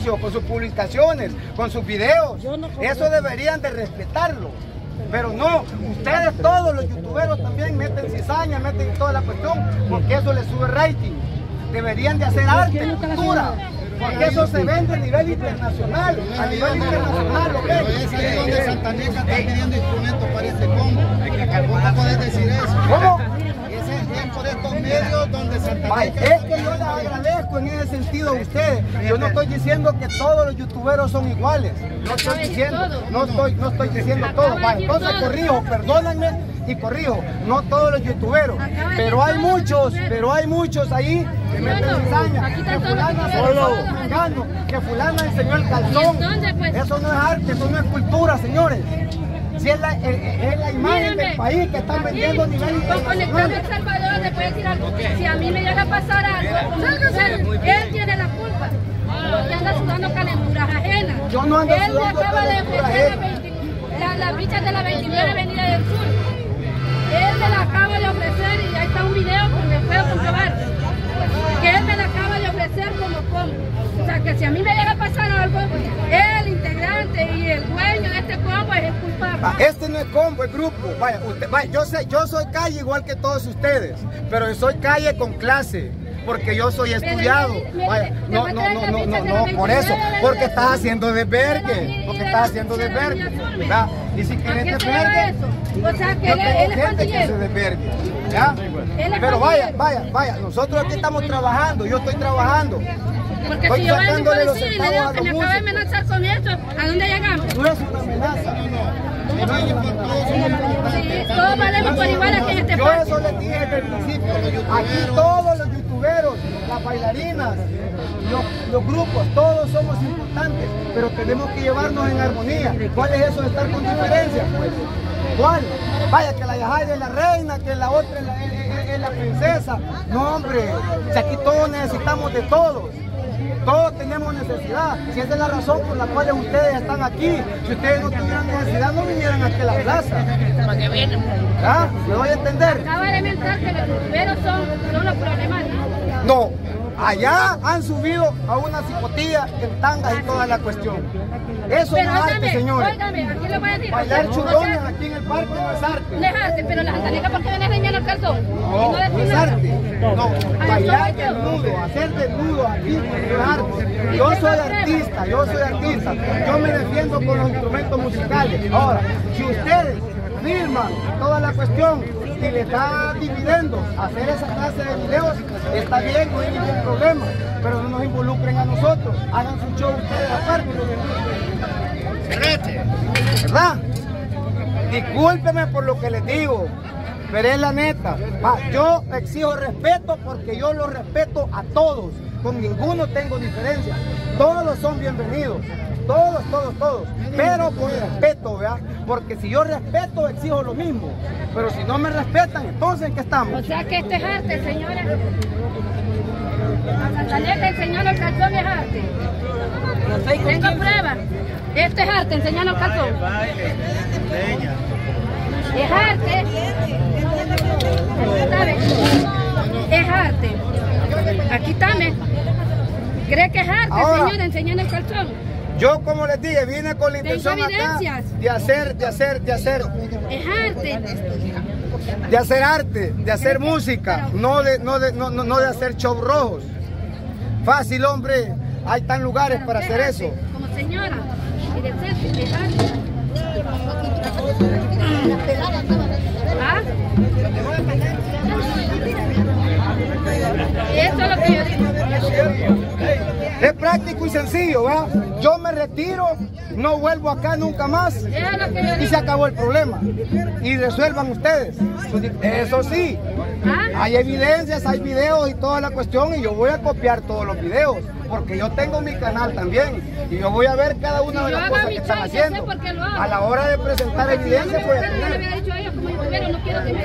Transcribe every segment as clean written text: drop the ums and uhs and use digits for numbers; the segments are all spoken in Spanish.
anuncios, con sus publicaciones, con sus videos. Eso deberían de respetarlo. Pero no, ustedes todos los youtuberos también meten cizaña, meten toda la cuestión, porque eso les sube rating. Deberían de hacer arte, cultura, porque eso se vende a nivel internacional. A nivel internacional lo ven. Es ahí donde Santaneca está pidiendo instrumentos para este combo. ¿Cómo puedes decir eso? ¿Cómo? Es por estos medios donde Santaneca... Es que yo les agradezco en ese sentido a ustedes. Yo no estoy diciendo que todos los youtuberos son iguales. No estoy diciendo todo. Vale, entonces corrijo, perdónenme y corrijo. No todos los youtuberos. Pero hay muchos ahí que meten cizaña. Que fulana se lo que fulana enseñó el calzón. Eso no es arte, eso no es cultura, señores. Si es la imagen del país que están vendiendo a nivel internacional. El Salvador le puede decir algo. Si a mí me llega a pasar algo, él tiene la culpa. Porque anda sudando calenturas ajenas. Yo no ando él sudando me acaba de calenturas ofrecer las bichas de la 29 Avenida del Sur. Él me la acaba de ofrecer y ahí está un video donde puedo comprobar que él me la acaba de ofrecer como combo. O sea que si a mí me llega a pasar algo, el integrante y el dueño de este combo es el culpable. Este no es combo, es grupo. Vaya, yo soy calle igual que todos ustedes, pero soy calle con clase. Porque yo soy estudiado. Vaya, no, por eso. Porque estás haciendo desvergue. Porque estás haciendo desvergue. ¿Verdad? Y si quieres desvergue, o sea que yo tengo él es gente que se desvergue. ¿Ya? Pero vaya. Nosotros aquí estamos trabajando. Yo estoy trabajando. Porque si yo voy a mi policía y le digo que me acaba de amenazar con esto, ¿a dónde llegamos? No es una amenaza. Sí, todos valemos por igual aquí en este Yo parque. eso les dije desde el principio. Aquí todos los youtuberos, las bailarinas, los grupos, todos somos importantes, pero tenemos que llevarnos en armonía. ¿Cuál es eso de estar con diferencias? Pues, ¿cuál? Vaya, que la Yajaira es la reina, que la otra es la princesa. No, hombre, si aquí todos necesitamos de todos. Todos tenemos necesidad. Si esa es la razón por la cual ustedes están aquí. Si ustedes no tuvieran necesidad, no vinieran aquí a la plaza. ¿Para qué vienen? ¿Ah? ¿Me voy a entender? Acaba de mentar que los youtuberos son los problemáticos. No. Allá han subido a una cipotilla en tangas y toda la cuestión. Eso no es arte, señores. Óigame, aquí lo voy a decir. Bailar chulones aquí en el parque no es arte. No es arte, pero las santanicas, ¿por qué vienen dañando el calzón? No es arte. No, bailar desnudo, hacer desnudo aquí no es arte. Yo soy artista. Yo me defiendo con los instrumentos musicales. Ahora, si ustedes firman toda la cuestión y les da dividendos hacer esa clase de videos, está bien, no hay ningún problema, pero no nos involucren a nosotros, hagan su show ustedes aparte. ¿Verdad? Discúlpeme por lo que les digo, pero es la neta. Yo exijo respeto porque yo lo respeto a todos, con ninguno tengo diferencia, todos son bienvenidos. Todos, pero con respeto, ¿verdad? Porque si yo respeto, exijo lo mismo. Pero si no me respetan, entonces ¿en qué estamos? O sea que este es arte, señores. A Santaneca enseñando el calzón es arte. Tengo pruebas. Este es arte, enseñando el calzón. Es arte. Es arte. Aquí está, ¿cree que es arte, señora, enseñando el calzón? Yo, como les dije, vine con la intención acá de hacer. Es arte. De hacer arte, de hacer música, no de hacer show rojos. Fácil, hombre, hay tan lugares para hacer eso. Como señora, y de ser, arte. ¿Ah? Esto es lo que yo digo. Es práctico y sencillo, ¿verdad? Yo me retiro, no vuelvo acá nunca más y se acabó el problema. Y resuelvan ustedes. Eso sí, hay evidencias, hay videos y toda la cuestión y yo voy a copiar todos los videos porque yo tengo mi canal también y yo voy a ver cada una de las cosas que están haciendo. A la hora de presentar evidencias voy a tener. No quiero que me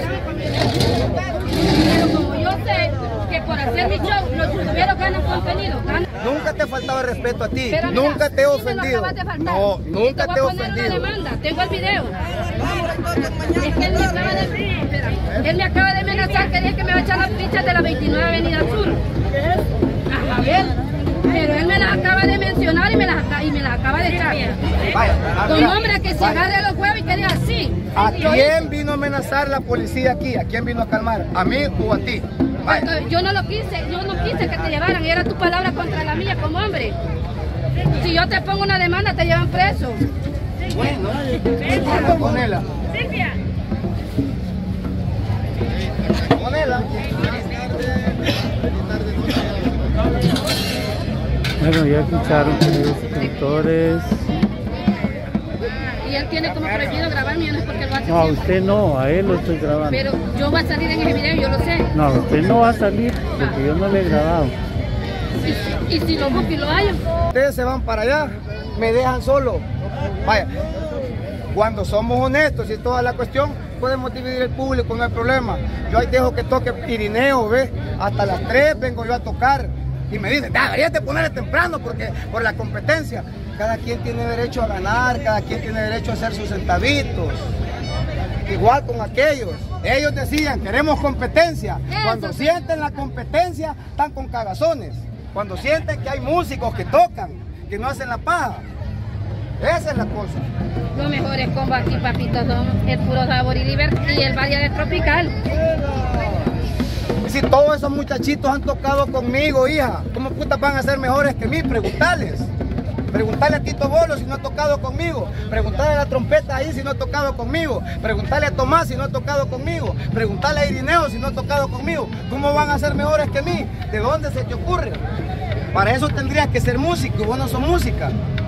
pero como yo sé que por hacer mi show los youtuberos ganan contenido. Nunca te faltaba respeto a ti, pero nunca mira, te he ofendido. No, nunca te he ofendido. Tengo el video. Es que él me acaba de amenazar que dije que me va a echar las fichas de la 29 Avenida Sur. A ver, pero él me las acaba de mencionar y y me la acaba de echar. Vaya, Con hombre que se agarre los huevos y que diga así. ¿A quién vino a amenazar la policía aquí? ¿A quién vino a calmar? ¿A mí o a ti? Vaya. Yo no quise que te llevaran, era tu palabra contra la mía como hombre. Si yo te pongo una demanda, te llevan preso. Bueno, ponela. Silvia. Ponela. Bueno, ya escucharon, queridos suscriptores. Y él tiene como prohibido grabarme, no es porque lo hace No, a siempre. usted no, a él lo estoy grabando. Pero yo voy a salir en ese video, yo lo sé. No, usted no va a salir porque yo no le he grabado. Y si lo busco y lo hallo. Ustedes se van para allá, me dejan solo. Vaya, cuando somos honestos y toda la cuestión, podemos dividir el público, no hay problema. Yo ahí dejo que toque Irineo, ¿ves? Hasta las 3 vengo yo a tocar. Y me dicen, deberías de ponerle temprano porque por la competencia. Cada quien tiene derecho a ganar, cada quien tiene derecho a hacer sus centavitos. Igual con aquellos. Ellos decían, queremos competencia. Cuando sienten la competencia, están con cagazones. Cuando sienten que hay músicos que tocan, que no hacen la paja. Esa es la cosa. Lo mejor es combo aquí, papito, son el puro sabor y libertad y el Valle del Tropical. Si todos esos muchachitos han tocado conmigo, hija, ¿cómo putas van a ser mejores que mí? Preguntarles. Preguntarle a Tito Bolo si no ha tocado conmigo. Preguntarle a la trompeta ahí si no ha tocado conmigo. Preguntarle a Tomás si no ha tocado conmigo. Preguntarle a Irineo si no ha tocado conmigo. ¿Cómo van a ser mejores que mí? ¿De dónde se te ocurre? Para eso tendrías que ser músico y vos no sos música.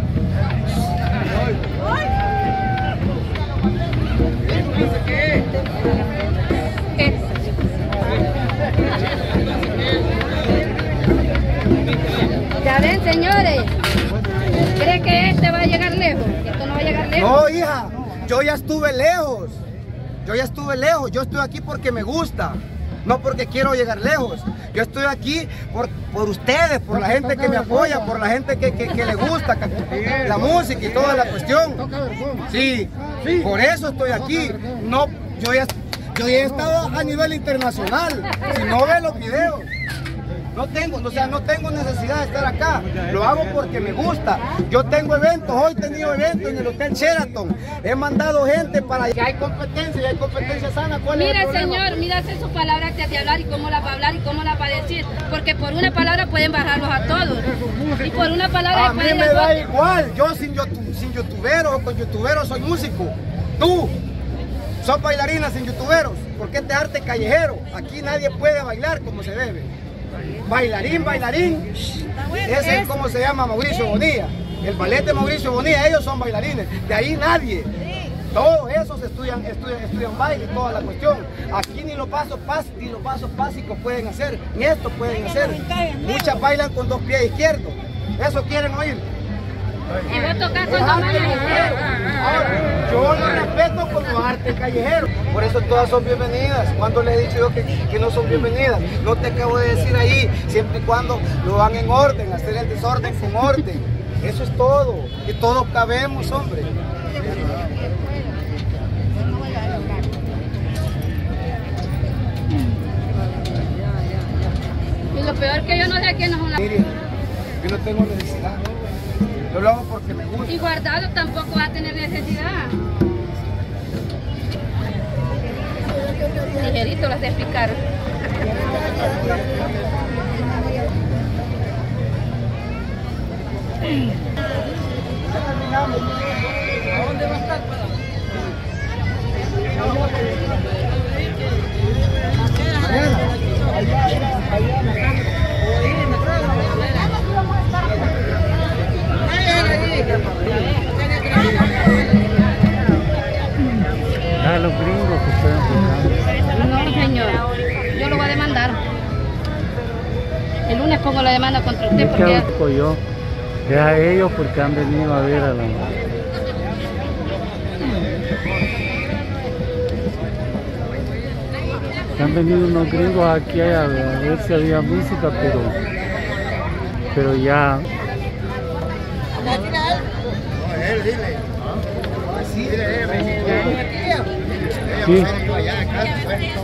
Ya ven, señores. ¿Cree que este va a llegar lejos? Esto no va a llegar lejos. No, hija, yo ya estuve lejos. Yo ya estuve lejos. Yo estoy aquí porque me gusta. No porque quiero llegar lejos. Yo estoy aquí por ustedes, por la gente que me apoya, por la gente que le gusta la música y toda la cuestión. Sí, por eso estoy aquí. No, yo ya he estado a nivel internacional. Si no ve los videos. No tengo necesidad de estar acá. Lo hago porque me gusta. Yo tengo eventos, hoy he tenido eventos en el Hotel Sheraton. He mandado gente para allá. Hay competencia y hay competencia sana. ¿Cuál es el Mire, problema? señor, mírase sus palabras antes de hablar y cómo las va a hablar y cómo las va a decir. Porque por una palabra pueden bajarlos a todos. Y por una palabra A mí pueden me da igual. Yo sin youtuberos o con youtuberos soy músico. Tú sos bailarina sin youtuberos. ¿Por qué este arte callejero? Aquí nadie puede bailar como se debe. Bailarín, ese es como se llama Mauricio Bonilla, el ballet de Mauricio Bonilla, ellos son bailarines, de ahí nadie, todos esos estudian baile y toda la cuestión, aquí ni los pasos básicos pueden hacer, ni esto pueden hacer, muchas bailan con 2 pies izquierdos, eso quieren oír. Y vos tocás con 2 manos izquierdas. Ahora, yo lo respeto como arte callejero, por eso todas son bienvenidas. Cuando le he dicho yo que no son bienvenidas, no te acabo de decir ahí, siempre y cuando lo hagan en orden, hacer el desorden con orden. Eso es todo, y todos cabemos, hombre. Y lo peor que yo no sé que no es una... Mire, yo no tengo necesidad. Yo lo hago porque me gusta. Y guardado tampoco va a tener necesidad. Ligerito las de explicar. ¿A dónde va a estar? A los gringos que pueden tocar. No, señor. Yo lo voy a demandar. El lunes pongo la demanda contra usted ¿Y porque... qué hago yo? Es a ellos porque han venido a ver a la... Han venido unos gringos aquí a ver si había música, pero ya... Sí. Sí.